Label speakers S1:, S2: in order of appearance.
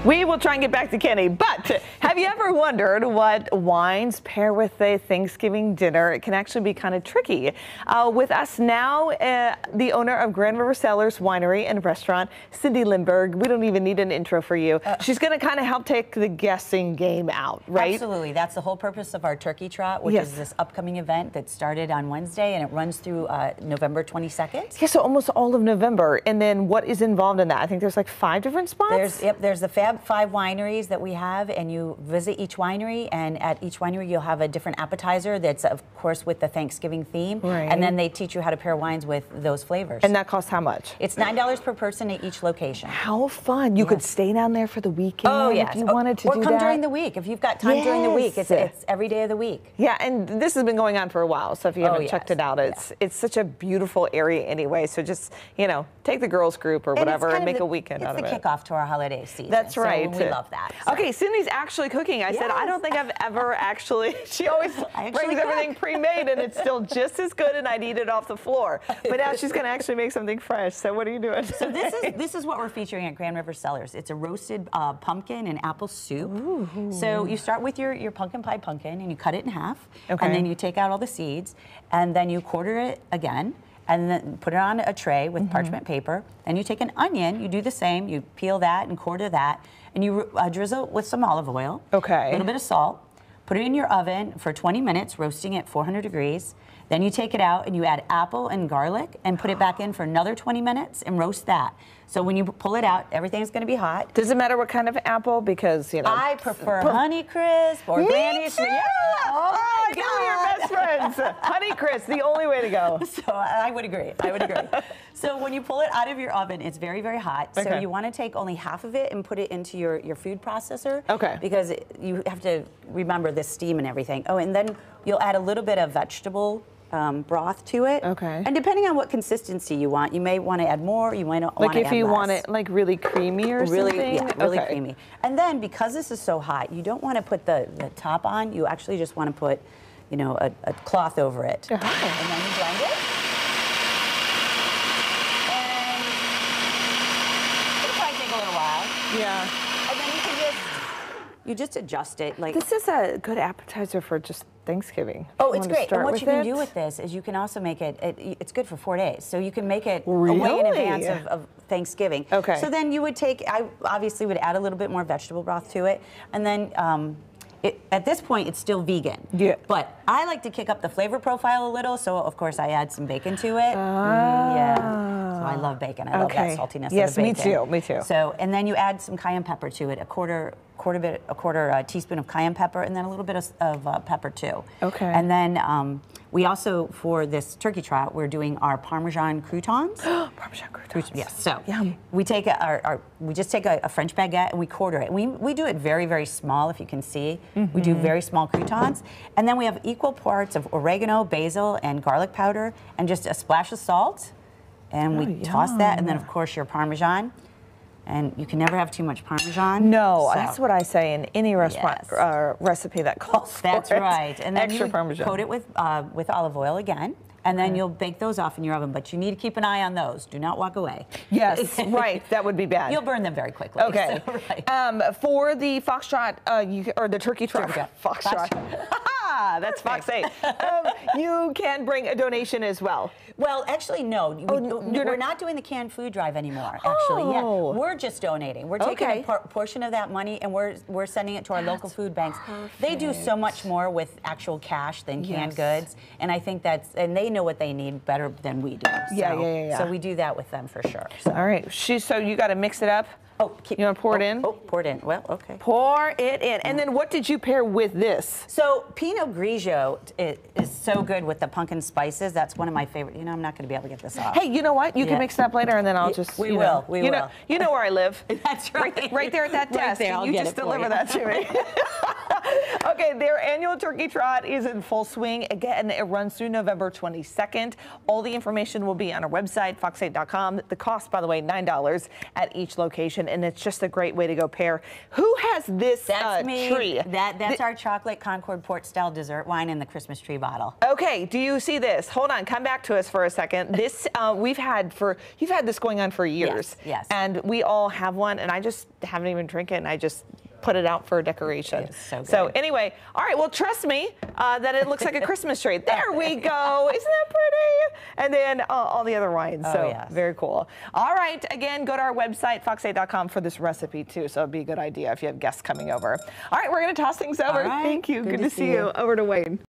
S1: We will try and get back to Kenny, but have you ever wondered what wines pair with a Thanksgiving dinner? It can actually be kind of tricky. With us now, the owner of Grand River Cellars Winery and Restaurant, Cindy Lindberg. We don't even need an intro for you. She's going to kind of help take the guessing game out, right?
S2: Absolutely. That's the whole purpose of our Turkey Trot, which is this upcoming event that started on Wednesday and it runs through November 22nd.
S1: Yeah, so almost all of November. And then what is involved in that? I think there's like 5 different spots?
S2: There's the Fab 5 wineries that we have, and you visit each winery, and at each winery you'll have a different appetizer that's of course with the Thanksgiving theme, and then they teach you how to pair wines with those flavors.
S1: And that costs how much?
S2: It's $9 per person at each location.
S1: How fun. You could stay down there for the weekend if you wanted to do that.
S2: Or come during the week if you've got time during the week. It's every day of the week.
S1: Yeah, and this has been going on for a while, so if you haven't checked it out, it's such a beautiful area anyway, so just, you know, take the girls group or whatever and make a weekend out of it.
S2: It's the kickoff to our holiday season.
S1: That's right.
S2: So we love that. So.
S1: Okay, Cindy's actually cooking. I said, I don't think I've ever actually, she always brings everything pre-made and it's still just as good and I'd eat it off the floor. But now she's going to actually make something fresh. So what are you doing?
S2: So this is what we're featuring at Grand River Cellars. It's a roasted pumpkin and apple soup. Ooh. So you start with your pumpkin pie pumpkin and you cut it in half. Okay. And then you take out all the seeds and then you quarter it again. And then put it on a tray with parchment paper. Then you take an onion, you do the same, you peel that and quarter that, and you drizzle with some olive oil, a little bit of salt, put it in your oven for 20 minutes, roasting at 400 degrees. Then you take it out and you add apple and garlic and put it back in for another 20 minutes and roast that. So when you pull it out, everything's going to be hot.
S1: Does it matter what kind of apple? Because, you know.
S2: I prefer Honeycrisp or Granny Smith.
S1: Yeah. Oh my God. Your best friends. Honeycrisp, the only way to go.
S2: So I would agree. I would agree. So when you pull it out of your oven, it's very, very hot. So you want to take only half of it and put it into your food processor. Okay. Because you have to remember the steam and everything. Oh, and then you'll add a little bit of vegetable broth to it. Okay. And depending on what consistency you want, you may want to add more, you might want to add less.
S1: Like if you want it like really creamy or something?
S2: Yeah, really creamy. And then because this is so hot, you don't want to put the top on, you actually just want to put, you know, a cloth over it. And then you blend it. And it'll probably take a little while. Yeah. And then you just adjust it. Like
S1: this is a good appetizer for just Thanksgiving.
S2: Oh, it's great. And what you can do with this is you can also make it, it's good for 4 days. So you can make it way in advance of Thanksgiving. Okay. So then you would take, I obviously would add a little bit more vegetable broth to it. And then at this point, it's still vegan. Yeah. But I like to kick up the flavor profile a little. So, of course, I add some bacon to it. Yeah. So I love bacon. I love that saltiness of the bacon.
S1: Yes, me too. Me too.
S2: So, and then you add some cayenne pepper to it, a quarter teaspoon of cayenne pepper, and then a little bit of pepper too. Okay. And then we also, for this Turkey Trot, we're doing our Parmesan croutons.
S1: Parmesan croutons.
S2: Yes. So we take we just take a French baguette and we quarter it. We do it very, very small, if you can see. We do very small croutons, and then we have equal parts of oregano, basil, and garlic powder, and just a splash of salt. And we toss that, and then of course your Parmesan. And you can never have too much Parmesan.
S1: No, that's what I say in any restaurant recipe that calls for it.
S2: That's right. And then
S1: extra Parmesan.
S2: Coat it with olive oil again. And then you'll bake those off in your oven, but you need to keep an eye on those. Do not walk away.
S1: Yes, right. That would be bad.
S2: You'll burn them very quickly. Okay. So,
S1: for the Foxtrot, or the Turkey Trot. Foxtrot. That's Fox 8. You can bring a donation as well.
S2: Well, actually, no. We're not doing the canned food drive anymore, actually. Yeah. We're just donating. We're taking a portion of that money and we're sending it to our local food banks. They do so much more with actual cash than canned goods. And I think and they know what they need better than we do. So, so we do that with them for sure. So.
S1: All right. So you got to mix it up. You want to pour it in?
S2: Pour it in. Well, okay.
S1: Pour it in. And then what did you pair with this?
S2: So Pinot Grigio is so good with the pumpkin spices. That's one of my favorite. You know, I'm not going to be able to get this off.
S1: Hey, you know what? You can mix it up later, and then I'll just.
S2: We will. We will.
S1: You know where I live.
S2: That's right.
S1: Right there at that desk.
S2: Right there,
S1: you just deliver that to me. Okay, their annual turkey trot is in full swing. Again, it runs through November 22nd. All the information will be on our website, fox8.com. The cost, by the way, $9 at each location, and it's just a great way to go pair. Who has this tree?
S2: That's our chocolate Concord Port style dessert wine in the Christmas tree bottle.
S1: Okay, do you see this? Hold on, come back to us for a second. This you've had this going on for years.
S2: Yes.
S1: And we all have one, and I just haven't even drank it, and I just put it out for decoration.
S2: It's so good.
S1: So anyway, all right, well, trust me that it looks like a Christmas tree. There we go. Isn't that pretty? And then all the other wines. So
S2: yes.
S1: Very cool. All right, again, go to our website, fox8.com, for this recipe too. So it'd be a good idea if you have guests coming over. All right, we're going to toss things over.
S2: All right.
S1: Thank you.
S2: Good
S1: to see you. Over to Wayne.